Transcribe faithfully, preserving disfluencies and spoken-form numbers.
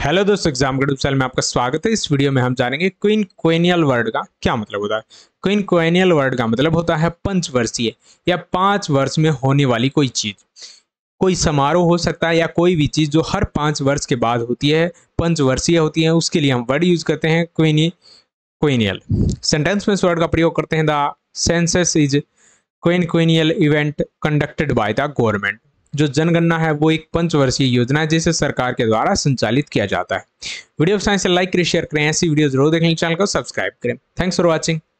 Hello दोस्तों, exam YouTube channel में आपका स्वागत है। इस वीडियो में हम जानेंगे क्वीन क्वेनियल वर्ड का क्या मतलब होता है। क्वीन क्वेनियल वर्ड का मतलब होता है पंचवर्षीय या पांच वर्ष में होने वाली कोई चीज। कोई समारोह हो सकता है या कोई भी चीज जो हर पांच वर्ष के बाद होती है, पंचवर्षीय होती है, उसके लिए हम वर्ड यूज करते हैं क्वीनी क्वेनियल। सेंटेंस में इस वर्ड का प्रयोग करते हैं, the census is quinquennial event conducted by the government. जो जनगणना है वो एक पंचवर्षीय योजना है जिसे सरकार के द्वारा संचालित किया जाता है। वीडियो पसंद आए लाइक करें, शेयर करें। ऐसी वीडियो जरूर देखने, चैनल को सब्सक्राइब करें। Thanks for watching.